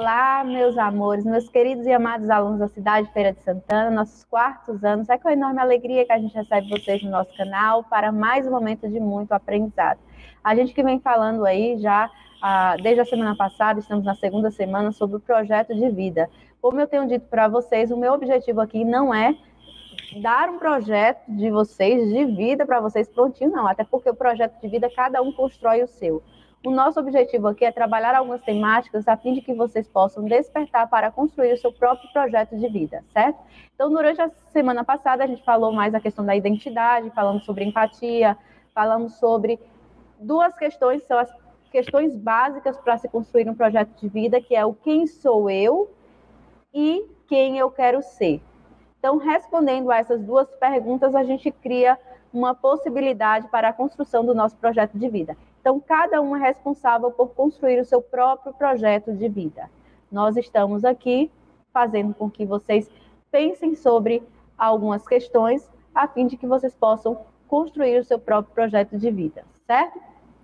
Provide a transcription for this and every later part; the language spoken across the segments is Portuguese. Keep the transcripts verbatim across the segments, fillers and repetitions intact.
Olá, meus amores, meus queridos e amados alunos da cidade de Feira de Santana, nossos quartos anos. É com enorme alegria que a gente recebe vocês no nosso canal para mais um momento de muito aprendizado. A gente que vem falando aí já ah, desde a semana passada, estamos na segunda semana, sobre o projeto de vida. Como eu tenho dito para vocês, o meu objetivo aqui não é dar um projeto de vocês, de vida para vocês prontinho, não. Até porque o projeto de vida, cada um constrói o seu. O nosso objetivo aqui é trabalhar algumas temáticas a fim de que vocês possam despertar para construir o seu próprio projeto de vida, certo? Então, durante a semana passada, a gente falou mais a questão da identidade, falamos sobre empatia, falamos sobre duas questões, são as questões básicas para se construir um projeto de vida, que é o quem sou eu e quem eu quero ser. Então, respondendo a essas duas perguntas, a gente cria uma possibilidade para a construção do nosso projeto de vida. Então, cada um é responsável por construir o seu próprio projeto de vida. Nós estamos aqui fazendo com que vocês pensem sobre algumas questões, a fim de que vocês possam construir o seu próprio projeto de vida, certo?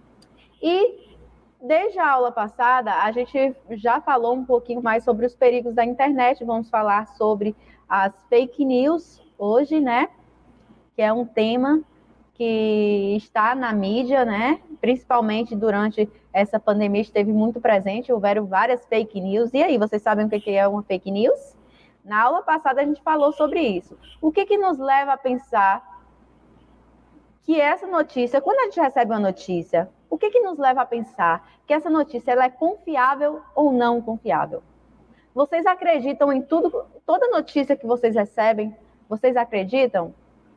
E desde a aula passada, a gente já falou um pouquinho mais sobre os perigos da internet. Vamos falar sobre as fake news hoje, né? Que é um tema que está na mídia, né? Principalmente durante essa pandemia esteve muito presente, houveram várias fake news. E aí, vocês sabem o que é uma fake news? Na aula passada a gente falou sobre isso. O que que nos leva a pensar que essa notícia, quando a gente recebe uma notícia, o que que nos leva a pensar que essa notícia ela é confiável ou não confiável? Vocês acreditam em tudo, toda notícia que vocês recebem? Vocês acreditam?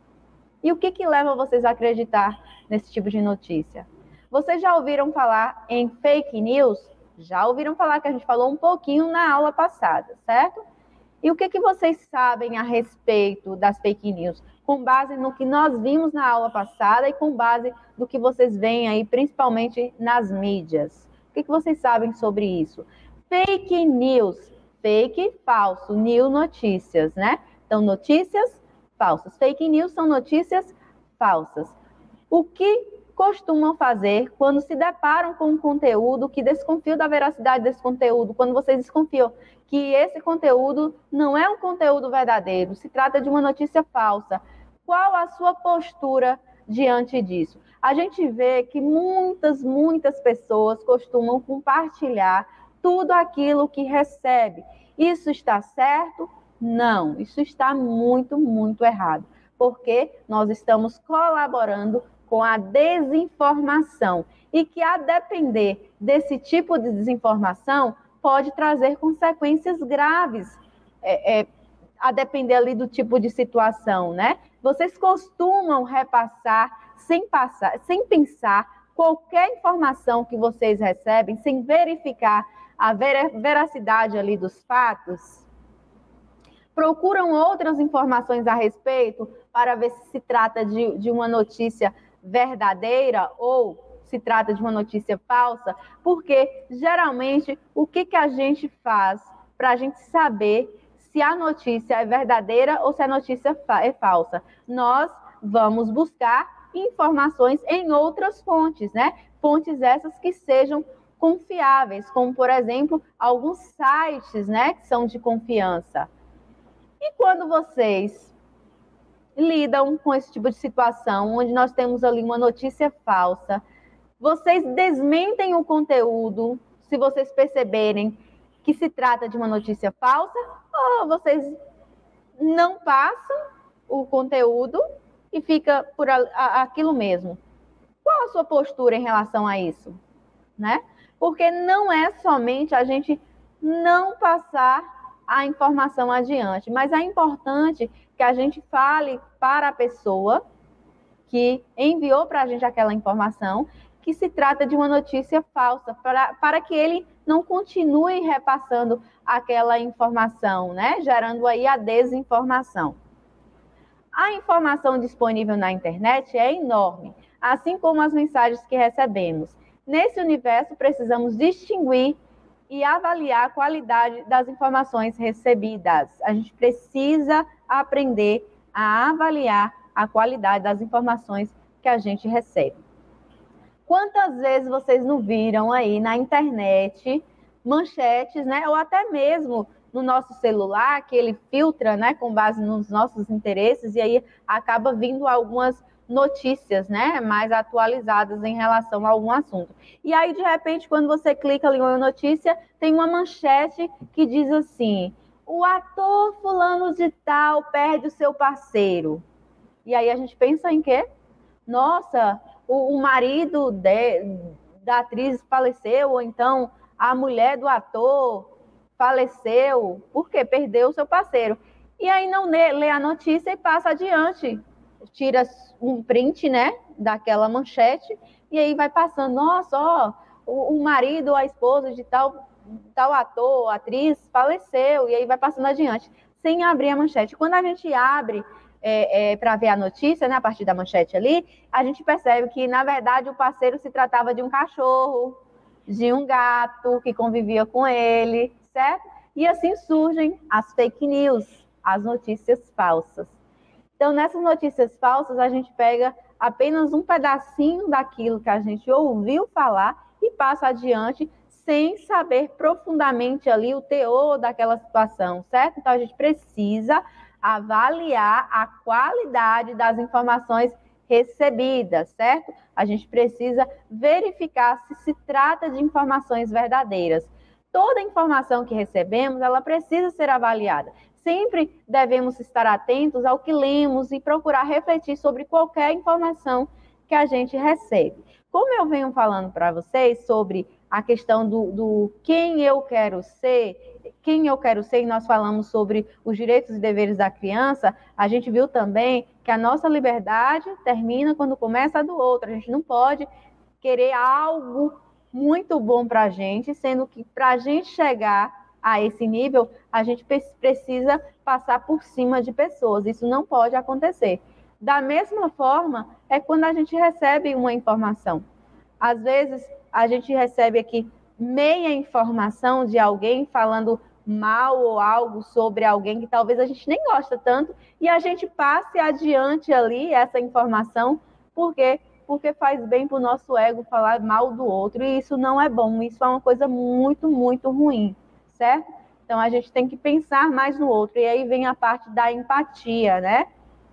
E o que que leva vocês a acreditar nesse tipo de notícia? Vocês já ouviram falar em fake news? Já ouviram falar, que a gente falou um pouquinho na aula passada, certo? E o que que vocês sabem a respeito das fake news? Com base no que nós vimos na aula passada e com base no que vocês veem aí, principalmente nas mídias. O que que vocês sabem sobre isso? Fake news, fake, falso, new, notícias, né? Então, notícias falsas. Fake news são notícias falsas. O que costumam fazer quando se deparam com um conteúdo que desconfiam da veracidade desse conteúdo, quando vocês desconfiam que esse conteúdo não é um conteúdo verdadeiro, se trata de uma notícia falsa? Qual a sua postura diante disso? A gente vê que muitas, muitas pessoas costumam compartilhar tudo aquilo que recebe. Isso está certo? Não, isso está muito, muito errado, porque nós estamos colaborando com a desinformação e que, a depender desse tipo de desinformação, pode trazer consequências graves, é, é, a depender ali do tipo de situação, né? Vocês costumam repassar sem passar, sem pensar qualquer informação que vocês recebem, sem verificar a veracidade ali dos fatos? Procuram outras informações a respeito para ver se se trata de, de uma notícia verdadeira ou se trata de uma notícia falsa? Porque, geralmente, o que, que a gente faz para a gente saber se a notícia é verdadeira ou se a notícia é falsa? Nós vamos buscar informações em outras fontes, né? Fontes essas que sejam confiáveis, como, por exemplo, alguns sites, né, que são de confiança. E quando vocês lidam com esse tipo de situação, onde nós temos ali uma notícia falsa, vocês desmentem o conteúdo, se vocês perceberem que se trata de uma notícia falsa, ou vocês não passam o conteúdo e fica por a, a, aquilo mesmo? Qual a sua postura em relação a isso, né? Porque não é somente a gente não passar a informação adiante, mas é importante que a gente fale para a pessoa que enviou para a gente aquela informação que se trata de uma notícia falsa, para, para que ele não continue repassando aquela informação, né? Gerando aí a desinformação. A informação disponível na internet é enorme, assim como as mensagens que recebemos. Nesse universo, precisamos distinguir e avaliar a qualidade das informações recebidas. A gente precisa aprender a avaliar a qualidade das informações que a gente recebe. Quantas vezes vocês não viram aí na internet manchetes, né? Ou até mesmo no nosso celular, que ele filtra, né, com base nos nossos interesses, e aí acaba vindo algumas notícias, né, mais atualizadas em relação a algum assunto. E aí, de repente, quando você clica ali em uma notícia, tem uma manchete que diz assim: o ator fulano de tal perde o seu parceiro. E aí a gente pensa em quê? Nossa, o, o marido de, da atriz faleceu, ou então a mulher do ator faleceu, porque perdeu o seu parceiro. E aí não lê, lê a notícia e passa adiante. Tira um print, né, daquela manchete, e aí vai passando, nossa, ó, o, o marido ou a esposa de tal, tal ator, atriz, faleceu, e aí vai passando adiante, sem abrir a manchete. Quando a gente abre é, é, para ver a notícia, né, a partir da manchete ali, a gente percebe que, na verdade, o parceiro se tratava de um cachorro, de um gato que convivia com ele, certo? E assim surgem as fake news, as notícias falsas. Então, nessas notícias falsas, a gente pega apenas um pedacinho daquilo que a gente ouviu falar e passa adiante sem saber profundamente ali o teor daquela situação, certo? Então, a gente precisa avaliar a qualidade das informações recebidas, certo? A gente precisa verificar se se trata de informações verdadeiras. Toda informação que recebemos, ela precisa ser avaliada. Sempre devemos estar atentos ao que lemos e procurar refletir sobre qualquer informação que a gente recebe. Como eu venho falando para vocês sobre a questão do, do quem eu quero ser, quem eu quero ser, e nós falamos sobre os direitos e deveres da criança, a gente viu também que a nossa liberdade termina quando começa a do outro. A gente não pode querer algo muito bom para a gente, sendo que para a gente chegar a esse nível, a gente precisa passar por cima de pessoas. Isso não pode acontecer. Da mesma forma, é quando a gente recebe uma informação. Às vezes, a gente recebe aqui meia informação de alguém falando mal ou algo sobre alguém que talvez a gente nem gosta tanto, e a gente passe adiante ali essa informação, por quê? Porque faz bem para o nosso ego falar mal do outro, e isso não é bom, isso é uma coisa muito, muito ruim. Certo? Então, a gente tem que pensar mais no outro. E aí vem a parte da empatia, né?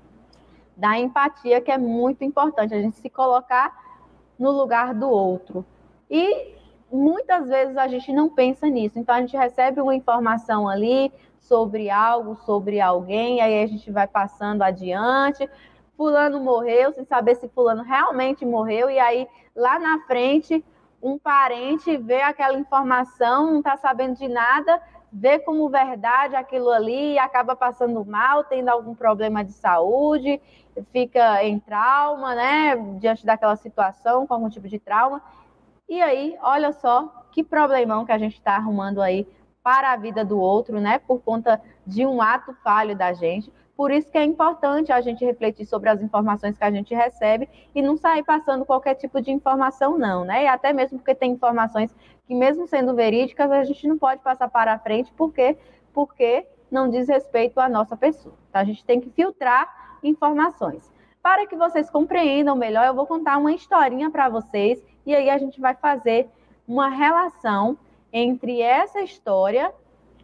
Da empatia, que é muito importante, a gente se colocar no lugar do outro. E muitas vezes a gente não pensa nisso. Então, a gente recebe uma informação ali sobre algo, sobre alguém, aí a gente vai passando adiante. Fulano morreu, sem saber se fulano realmente morreu, e aí lá na frente um parente vê aquela informação, não está sabendo de nada, vê como verdade aquilo ali e acaba passando mal, tendo algum problema de saúde, fica em trauma, né, diante daquela situação, com algum tipo de trauma. E aí, olha só que problemão que a gente está arrumando aí para a vida do outro, né, por conta de um ato falho da gente. Por isso que é importante a gente refletir sobre as informações que a gente recebe e não sair passando qualquer tipo de informação, não, né? E até mesmo porque tem informações que, mesmo sendo verídicas, a gente não pode passar para a frente, porque, porque não diz respeito à nossa pessoa. Então, a gente tem que filtrar informações. Para que vocês compreendam melhor, eu vou contar uma historinha para vocês, e aí a gente vai fazer uma relação entre essa história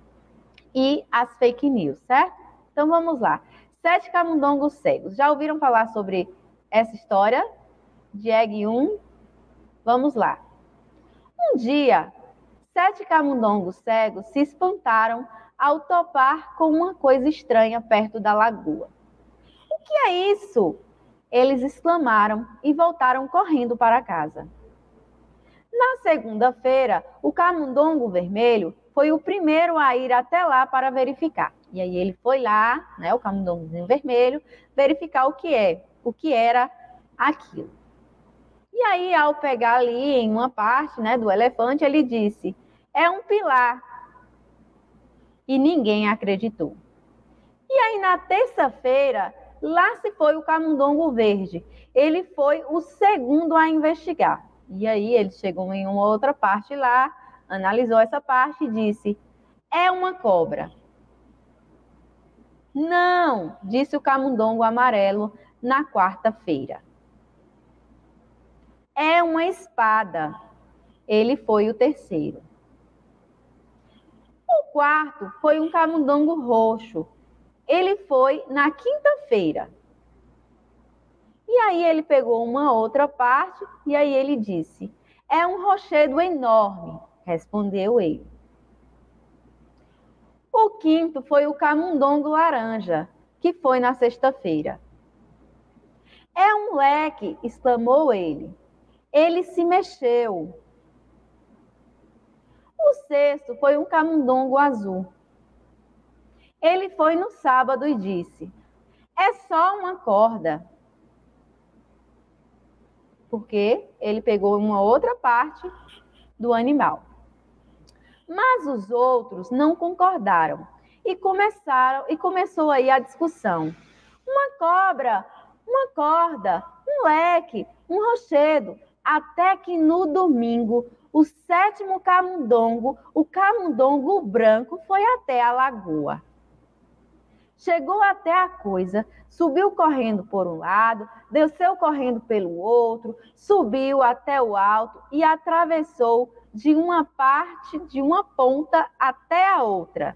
e as fake news, certo? Então, vamos lá. Sete camundongos cegos. Já ouviram falar sobre essa história? Jeg um? Vamos lá. Um dia, sete camundongos cegos se espantaram ao topar com uma coisa estranha perto da lagoa. O que é isso? Eles exclamaram e voltaram correndo para casa. Na segunda-feira, o camundongo vermelho foi o primeiro a ir até lá para verificar. E aí ele foi lá, né, o camundongozinho vermelho, verificar o que é, o que era aquilo. E aí, ao pegar ali em uma parte, né, do elefante, ele disse: é um pilar. E ninguém acreditou. E aí, na terça-feira, lá se foi o camundongo verde. Ele foi o segundo a investigar. E aí ele chegou em uma outra parte lá, analisou essa parte e disse: é uma cobra. Não, disse o camundongo amarelo na quarta-feira. É uma espada. Ele foi o terceiro. quarto foi um camundongo roxo. Ele foi na quinta-feira. E aí ele pegou uma outra parte e aí ele disse: é um rochedo enorme, respondeu ele. O quinto foi o camundongo laranja, que foi na sexta-feira. É um leque, exclamou ele. Ele se mexeu. O sexto foi um camundongo azul. Ele foi no sábado e disse: é só uma corda. Porque ele pegou uma outra parte do animal. Mas os outros não concordaram e começaram e começou aí a discussão. Uma cobra, uma corda, um leque, um rochedo, até que no domingo, o sétimo camundongo, o camundongo branco, foi até a lagoa. Chegou até a coisa, subiu correndo por um lado, desceu correndo pelo outro, subiu até o alto e atravessou de uma parte, de uma ponta até a outra.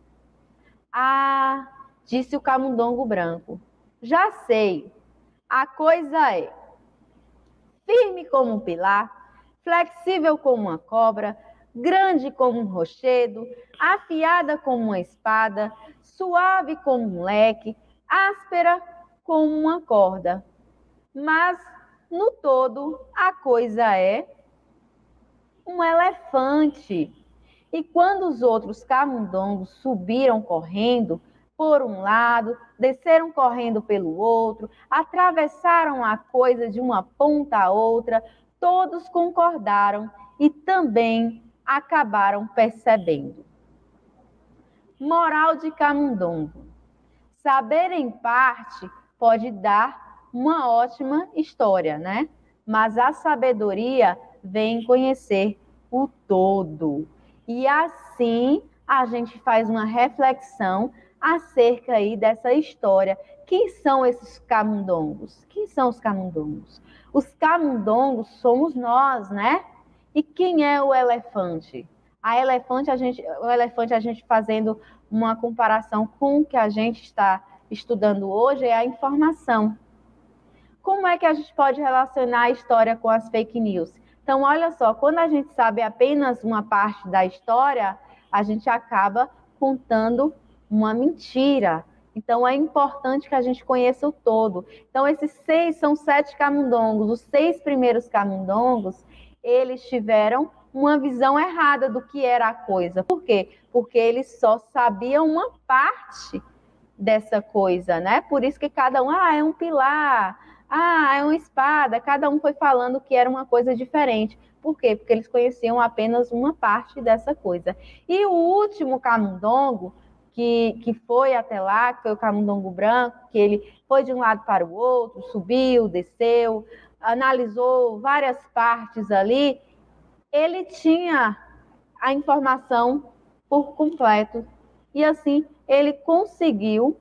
Ah, disse o camundongo branco, já sei, a coisa é firme como um pilar, flexível como uma cobra, grande como um rochedo, afiada como uma espada, suave como um leque, áspera como uma corda. Mas, no todo, a coisa é um elefante. E quando os outros camundongos subiram correndo por um lado, desceram correndo pelo outro, atravessaram a coisa de uma ponta a outra, todos concordaram e também acabaram percebendo. Moral de camundongo: saber em parte pode dar uma ótima história, né? Mas a sabedoria vem em conhecer o todo. E assim a gente faz uma reflexão acerca aí dessa história. Quem são esses camundongos? Quem são os camundongos? Os camundongos somos nós, né? E quem é o elefante? A elefante, a gente, o elefante, a gente fazendo uma comparação com o que a gente está estudando hoje, é a informação. Como é que a gente pode relacionar a história com as fake news? Então, olha só, quando a gente sabe apenas uma parte da história, a gente acaba contando uma mentira. Então, é importante que a gente conheça o todo. Então, esses seis são sete camundongos. Os seis primeiros camundongos, eles tiveram uma visão errada do que era a coisa. Por quê? Porque eles só sabiam uma parte dessa coisa, né? Por isso que cada um, ah, é um pilar, ah, é uma espada. Cada um foi falando que era uma coisa diferente. Por quê? Porque eles conheciam apenas uma parte dessa coisa. E o último camundongo, que, que foi até lá, que foi o camundongo branco, que ele foi de um lado para o outro, subiu, desceu, analisou várias partes ali, ele tinha a informação por completo. E assim, ele conseguiu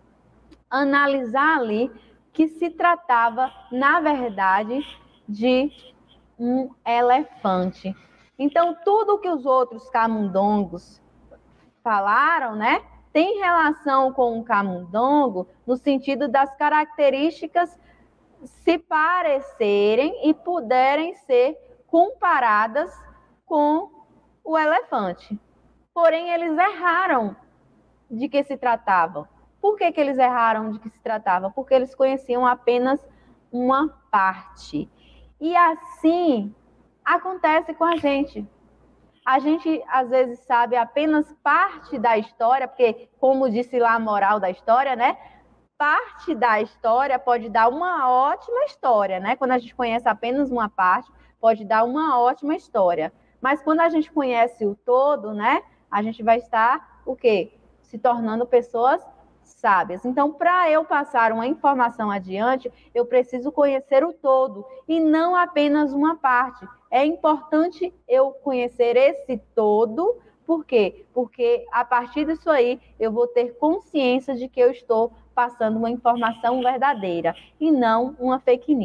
analisar ali que se tratava, na verdade, de um elefante. Então, tudo que os outros camundongos falaram, né, tem relação com o camundongo no sentido das características se parecerem e puderem ser comparadas com o elefante. Porém, eles erraram de que se tratava. Por que que eles erraram de que se tratava? Porque eles conheciam apenas uma parte. E assim acontece com a gente. A gente, às vezes, sabe apenas parte da história, porque, como disse lá a moral da história, né? Parte da história pode dar uma ótima história, né? Quando a gente conhece apenas uma parte, pode dar uma ótima história. Mas quando a gente conhece o todo, né? A gente vai estar, o quê? Se tornando pessoas sábias. Então, para eu passar uma informação adiante, eu preciso conhecer o todo e não apenas uma parte. É importante eu conhecer esse todo, por quê? Porque a partir disso aí eu vou ter consciência de que eu estou passando uma informação verdadeira e não uma fake news.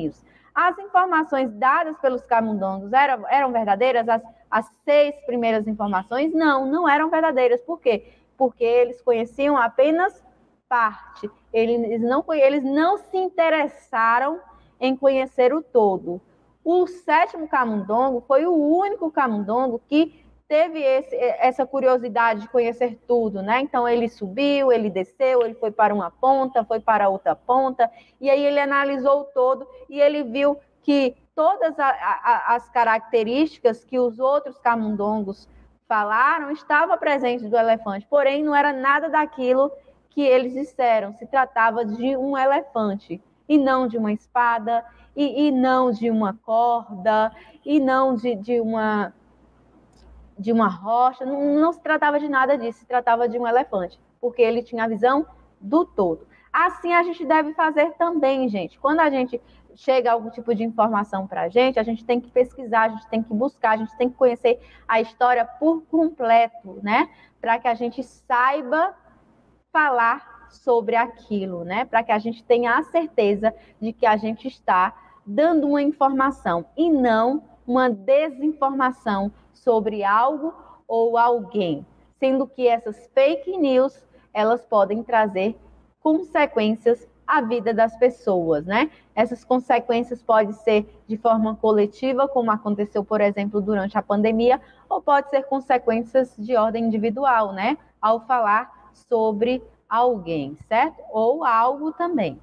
As informações dadas pelos camundongos eram, eram verdadeiras? As, as seis primeiras informações? Não, não eram verdadeiras. Por quê? Porque eles conheciam apenas parte. Eles não, eles não se interessaram em conhecer o todo. O sétimo camundongo foi o único camundongo que teve esse, essa curiosidade de conhecer tudo, né? Então ele subiu, ele desceu, ele foi para uma ponta, foi para outra ponta, e aí ele analisou o todo e ele viu que todas a, a, as características que os outros camundongos falaram estavam presentes do elefante, porém não era nada daquilo que eles disseram. Se tratava de um elefante e não de uma espada, e, e não de uma corda, e não de, de uma de uma rocha, não, não se tratava de nada disso, se tratava de um elefante, porque ele tinha a visão do todo. Assim a gente deve fazer também, gente. Quando a gente chega a algum tipo de informação para a gente, a gente tem que pesquisar, a gente tem que buscar, a gente tem que conhecer a história por completo, né? Para que a gente saiba falar sobre aquilo, né? Para que a gente tenha a certeza de que a gente está dando uma informação e não uma desinformação sobre algo ou alguém, sendo que essas fake news, elas podem trazer consequências à vida das pessoas, né? Essas consequências podem ser de forma coletiva, como aconteceu, por exemplo, durante a pandemia, ou pode ser consequências de ordem individual, né? Ao falar sobre alguém, certo? Ou algo também.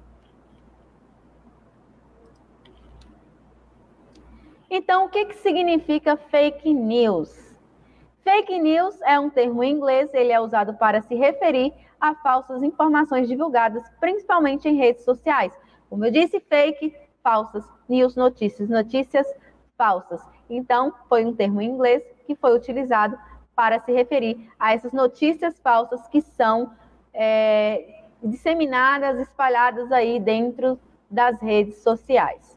Então, o que, que significa fake news? Fake news é um termo em inglês, ele é usado para se referir a falsas informações divulgadas, principalmente em redes sociais. Como eu disse, fake, falsas, news, notícias, notícias falsas. Então, foi um termo em inglês que foi utilizado para se referir a essas notícias falsas que são é, disseminadas, espalhadas aí dentro das redes sociais.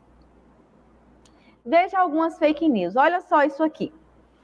Veja algumas fake news. Olha só isso aqui.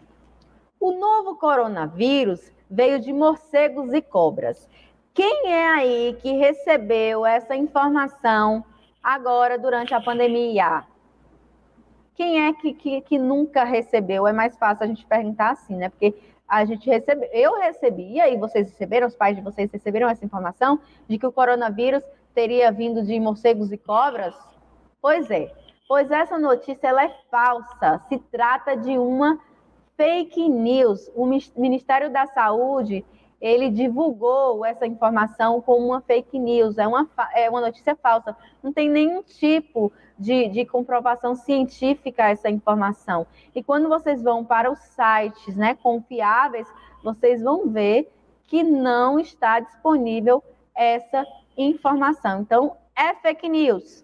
O novo coronavírus veio de morcegos e cobras. Quem é aí que recebeu essa informação agora durante a pandemia? Quem é que, que, que nunca recebeu? É mais fácil a gente perguntar assim, né? Porque a gente recebe, eu recebi, e aí vocês receberam, os pais de vocês receberam essa informação de que o coronavírus teria vindo de morcegos e cobras? Pois é. Pois essa notícia ela é falsa. Se trata de uma fake news. O Ministério da Saúde, ele divulgou essa informação como uma fake news. É uma, é uma notícia falsa. Não tem nenhum tipo de, de comprovação científica essa informação. E quando vocês vão para os sites, né, confiáveis, vocês vão ver que não está disponível essa informação. Então, é fake news.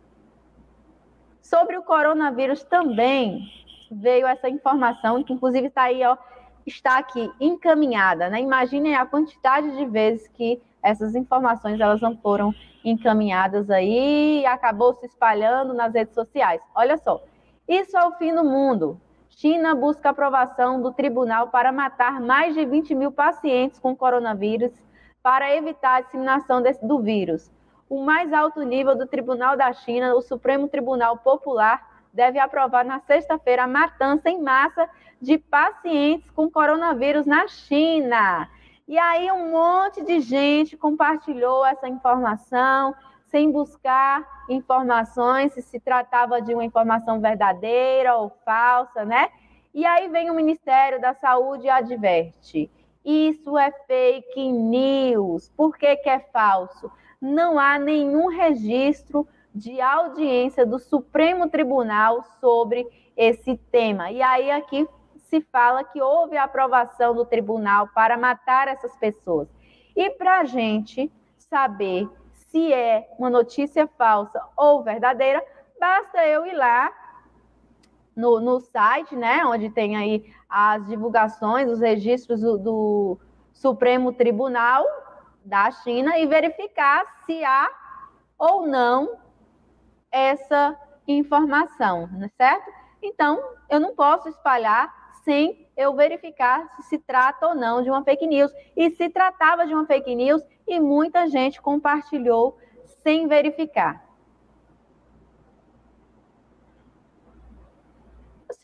Sobre o coronavírus também veio essa informação, que inclusive está aí, ó, está aqui encaminhada, né? Imaginem a quantidade de vezes que essas informações elas não foram encaminhadas aí e acabou se espalhando nas redes sociais. Olha só, isso é o fim do mundo. China busca aprovação do tribunal para matar mais de vinte mil pacientes com coronavírus para evitar a disseminação desse, do vírus. O mais alto nível do Tribunal da China, o Supremo Tribunal Popular, deve aprovar na sexta-feira a matança em massa de pacientes com coronavírus na China. E aí um monte de gente compartilhou essa informação, sem buscar informações, se se tratava de uma informação verdadeira ou falsa, né? E aí vem o Ministério da Saúde e adverte. Isso é fake news. Por que que é falso? Não há nenhum registro de audiência do Supremo Tribunal sobre esse tema. E aí aqui se fala que houve a aprovação do tribunal para matar essas pessoas. E para a gente saber se é uma notícia falsa ou verdadeira, basta eu ir lá no, no site, né, onde tem aí as divulgações, os registros do, do Supremo Tribunal da China e verificar se há ou não essa informação, né, certo? Então, eu não posso espalhar sem eu verificar se se trata ou não de uma fake news. E se tratava de uma fake news e muita gente compartilhou sem verificar.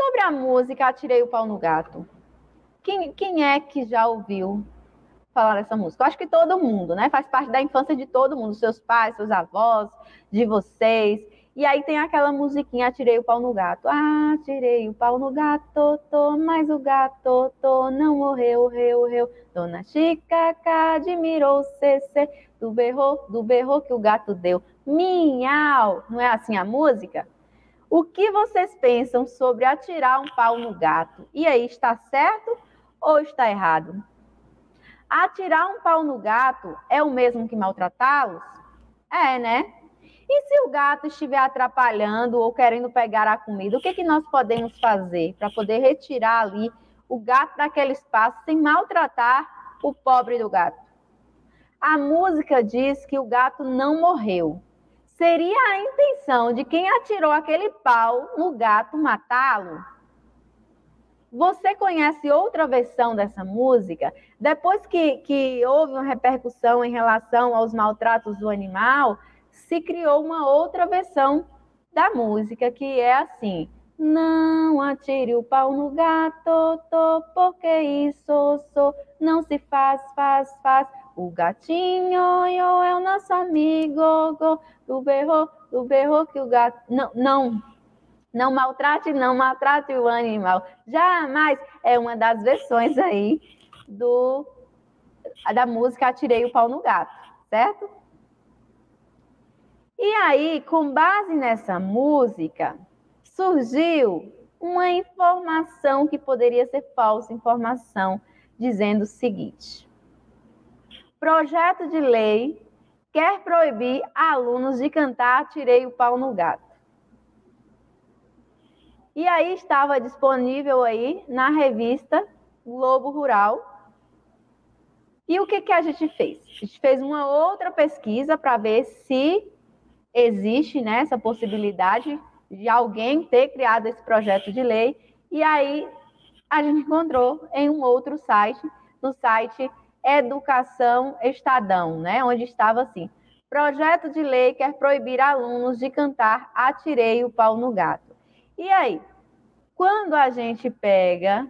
Sobre a música Atirei o Pau no Gato. Quem, quem é que já ouviu falar dessa música? Eu acho que todo mundo, né? Faz parte da infância de todo mundo, seus pais, seus avós, de vocês. E aí tem aquela musiquinha, Atirei o Pau no Gato. Ah, atirei o pau no gato, tô, mas o gato tô, não morreu, reu, reu. Dona Chica admirou cê, do berro, do berro que o gato deu. Miau! Não é assim a música? O que vocês pensam sobre atirar um pau no gato? E aí, está certo ou está errado? Atirar um pau no gato é o mesmo que maltratá-los? É, né? E se o gato estiver atrapalhando ou querendo pegar a comida, o que, que nós podemos fazer para poder retirar ali o gato daquele espaço sem maltratar o pobre do gato? A música diz que o gato não morreu. Seria a intenção de quem atirou aquele pau no gato matá-lo? Você conhece outra versão dessa música? Depois que, que houve uma repercussão em relação aos maltratos do animal, se criou uma outra versão da música, que é assim: não atire o pau no gato, tô, porque isso sou, não se faz, faz, faz. O gatinho yo, é o nosso amigo, go, do berro, do berro que o gato... Não, não, não maltrate, não maltrate o animal. Jamais. É uma das versões aí do, da música Atirei o Pau no Gato, certo? E aí, com base nessa música, surgiu uma informação que poderia ser falsa informação, dizendo o seguinte: projeto de lei quer proibir alunos de cantar Atirei o Pau no Gato. E aí estava disponível aí na revista Globo Rural. E o que, que a gente fez? A gente fez uma outra pesquisa para ver se existe, né, essa possibilidade de alguém ter criado esse projeto de lei. E aí a gente encontrou em um outro site, no site Educação Estadão, né, onde estava assim: projeto de lei quer proibir alunos de cantar Atirei o Pau no Gato. E aí, quando a gente pega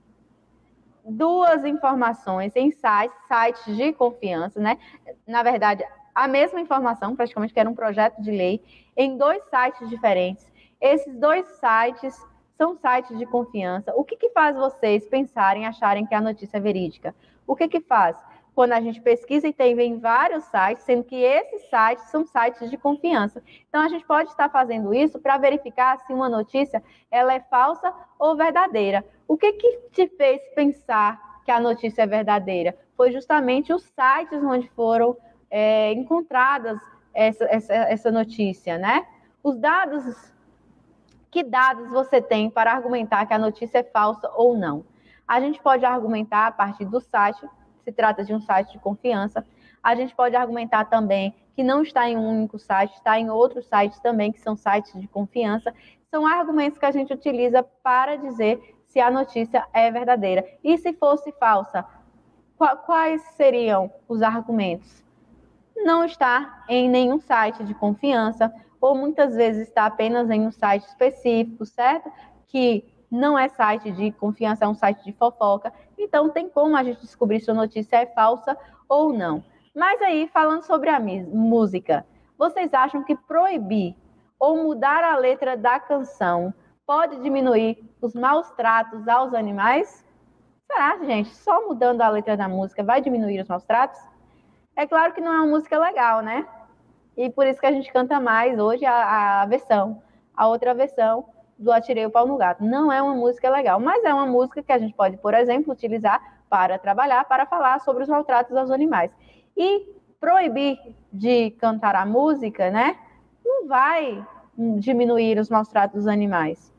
duas informações em sites, sites de confiança, né, na verdade, a mesma informação, praticamente, que era um projeto de lei, em dois sites diferentes. Esses dois sites são sites de confiança. O que, que faz vocês pensarem, acharem que a notícia é verídica? O que, que faz? Quando a gente pesquisa e tem vem vários sites, sendo que esses sites são sites de confiança. Então, a gente pode estar fazendo isso para verificar se uma notícia ela é falsa ou verdadeira. O que, que te fez pensar que a notícia é verdadeira? Foi justamente os sites onde foram É, encontradas essa, essa, essa notícia, né? Os dados, que dados você tem para argumentar que a notícia é falsa ou não? A gente pode argumentar a partir do site, se trata de um site de confiança. A gente pode argumentar também que não está em um único site, está em outros sites também, que são sites de confiança. São argumentos que a gente utiliza para dizer se a notícia é verdadeira. E se fosse falsa, quais seriam os argumentos? Não está em nenhum site de confiança, ou muitas vezes está apenas em um site específico, certo? Que não é site de confiança, é um site de fofoca. Então, tem como a gente descobrir se a notícia é falsa ou não. Mas aí, falando sobre a música, vocês acham que proibir ou mudar a letra da canção pode diminuir os maus tratos aos animais? Será, gente? Só mudando a letra da música vai diminuir os maus tratos? É claro que não é uma música legal, né? E por isso que a gente canta mais hoje a, a versão, a outra versão do Atirei o Pau no Gato. Não é uma música legal, mas é uma música que a gente pode, por exemplo, utilizar para trabalhar, para falar sobre os maltratos aos animais. E proibir de cantar a música, né? Não vai diminuir os maus tratos dos animais.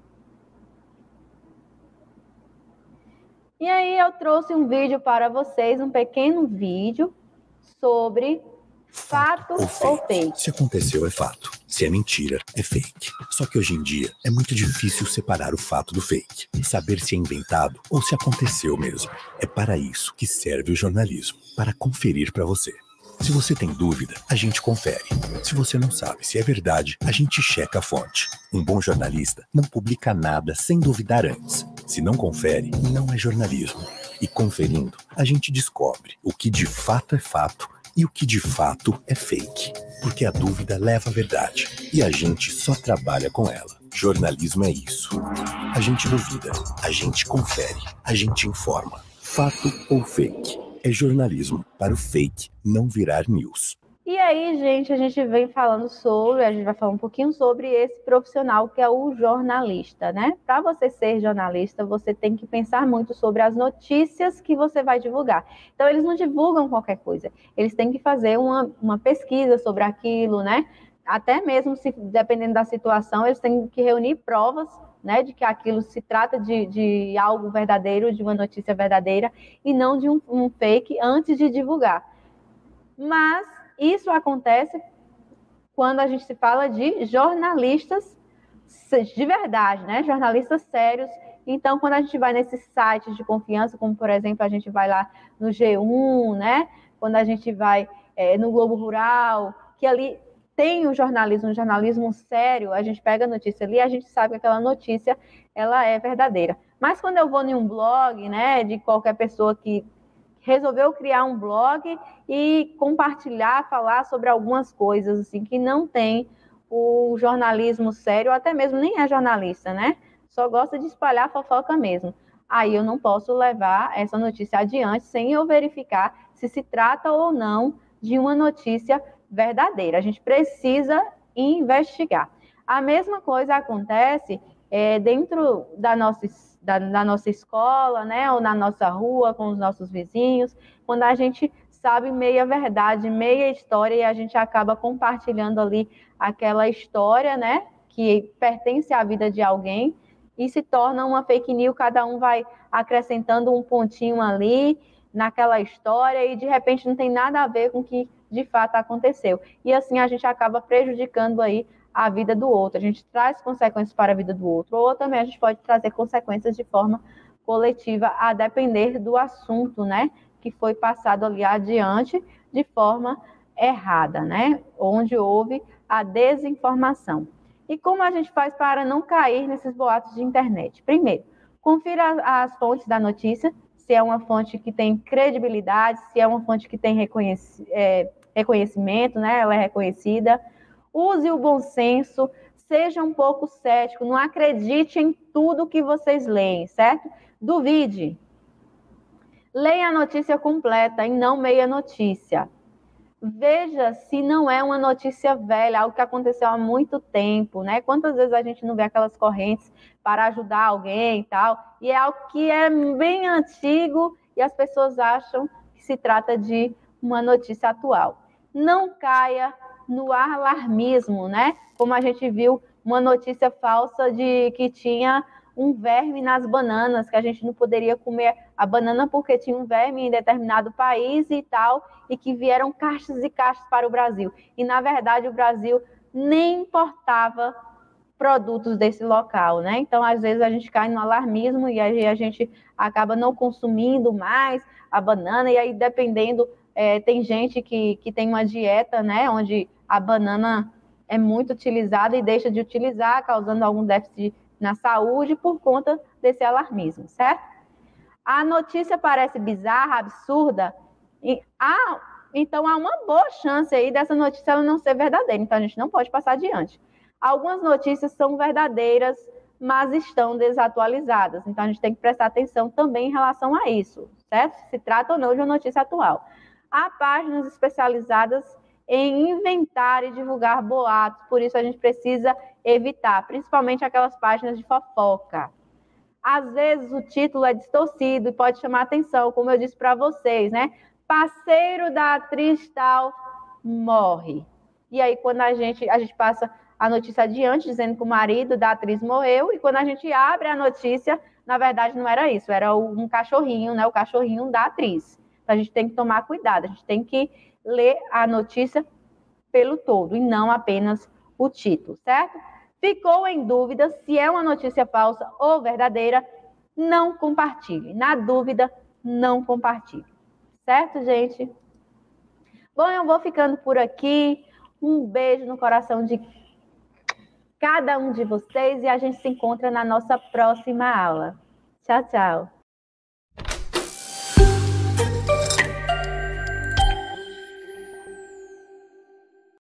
E aí eu trouxe um vídeo para vocês, um pequeno vídeo sobre fato, fato ou, fake. ou fake. Se aconteceu, é fato. Se é mentira, é fake. Só que hoje em dia é muito difícil separar o fato do fake. Saber se é inventado ou se aconteceu mesmo. É para isso que serve o jornalismo. Para conferir para você. Se você tem dúvida, a gente confere. Se você não sabe se é verdade, a gente checa a fonte. Um bom jornalista não publica nada sem duvidar antes. Se não confere, não é jornalismo. E conferindo, a gente descobre o que de fato é fato e o que de fato é fake. Porque a dúvida leva à verdade. E a gente só trabalha com ela. Jornalismo é isso. A gente duvida, a gente confere, a gente informa. Fato ou fake? É jornalismo para o fake não virar news. E aí, gente, a gente vem falando sobre, a gente vai falar um pouquinho sobre esse profissional que é o jornalista, né? Para você ser jornalista, você tem que pensar muito sobre as notícias que você vai divulgar. Então, eles não divulgam qualquer coisa. Eles têm que fazer uma, uma pesquisa sobre aquilo, né? Até mesmo, se dependendo da situação, eles têm que reunir provas, né, de que aquilo se trata de, de algo verdadeiro, de uma notícia verdadeira, e não de um, um fake antes de divulgar. Mas isso acontece quando a gente se fala de jornalistas de verdade, né? Jornalistas sérios. Então, quando a gente vai nesses sites de confiança, como, por exemplo, a gente vai lá no G um, né? Quando a gente vai é, no Globo Rural, que ali tem o jornalismo, um jornalismo sério, a gente pega a notícia ali, a gente sabe que aquela notícia, ela é verdadeira. Mas quando eu vou em um blog, né, de qualquer pessoa que resolveu criar um blog e compartilhar, falar sobre algumas coisas, assim, que não tem o jornalismo sério, ou até mesmo nem é jornalista, né, só gosta de espalhar fofoca mesmo. Aí eu não posso levar essa notícia adiante sem eu verificar se se trata ou não de uma notícia verdadeira. A gente precisa investigar. A mesma coisa acontece é, dentro da nossa, da, da nossa escola, né, ou na nossa rua, com os nossos vizinhos, quando a gente sabe meia verdade, meia história, e a gente acaba compartilhando ali aquela história, né, que pertence à vida de alguém, e se torna uma fake news, cada um vai acrescentando um pontinho ali naquela história, e de repente não tem nada a ver com o que de fato aconteceu. E assim a gente acaba prejudicando aí a vida do outro. A gente traz consequências para a vida do outro, ou também a gente pode trazer consequências de forma coletiva, a depender do assunto, né, que foi passado ali adiante de forma errada, né, onde houve a desinformação. E como a gente faz para não cair nesses boatos de internet? Primeiro, confira as fontes da notícia, se é uma fonte que tem credibilidade, se é uma fonte que tem reconheci- é, reconhecimento, né? Ela é reconhecida. Use o bom senso, seja um pouco cético, não acredite em tudo que vocês leem, certo? Duvide. Leia a notícia completa e não meia notícia. Veja se não é uma notícia velha, algo que aconteceu há muito tempo, né? Quantas vezes a gente não vê aquelas correntes para ajudar alguém e tal, e é algo que é bem antigo e as pessoas acham que se trata de uma notícia atual. Não caia no alarmismo, né? Como a gente viu uma notícia falsa de que tinha um verme nas bananas, que a gente não poderia comer a banana porque tinha um verme em determinado país e tal, e que vieram caixas e caixas para o Brasil. E, na verdade, o Brasil nem importava produtos desse local, né? Então, às vezes, a gente cai no alarmismo e aí a gente acaba não consumindo mais a banana, e aí, dependendo, é, tem gente que, que tem uma dieta, né, onde a banana é muito utilizada e deixa de utilizar, causando algum déficit na saúde por conta desse alarmismo, certo? A notícia parece bizarra, absurda, e há, então há uma boa chance aí dessa notícia ela não ser verdadeira, então a gente não pode passar adiante. Algumas notícias são verdadeiras, mas estão desatualizadas, então a gente tem que prestar atenção também em relação a isso, certo? Se trata ou não de uma notícia atual. Há páginas especializadas em inventar e divulgar boatos, por isso a gente precisa evitar, principalmente aquelas páginas de fofoca. Às vezes o título é distorcido e pode chamar atenção, como eu disse para vocês, né? Parceiro da atriz tal morre. E aí quando a gente, a gente passa a notícia adiante, dizendo que o marido da atriz morreu, e quando a gente abre a notícia, na verdade não era isso, era um cachorrinho, né? O cachorrinho da atriz. Então a gente tem que tomar cuidado, a gente tem que ler a notícia pelo todo e não apenas o título, certo? Ficou em dúvida se é uma notícia falsa ou verdadeira, não compartilhe. Na dúvida, não compartilhe. Certo, gente? Bom, eu vou ficando por aqui. Um beijo no coração de cada um de vocês e a gente se encontra na nossa próxima aula. Tchau, tchau.